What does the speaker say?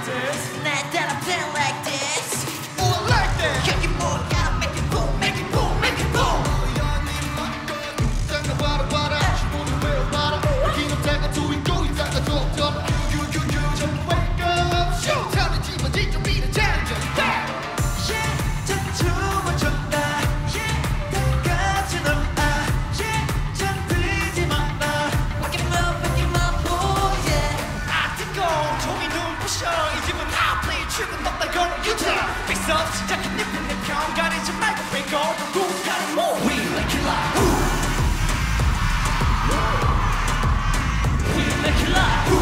this. Not that I'm feeling like this. More like that. Kick it more, gotta make it boom, make it boom, make it boom. 시작해 내 평 가리지 말고 break all the rules gotta move. We like it live. We make it live.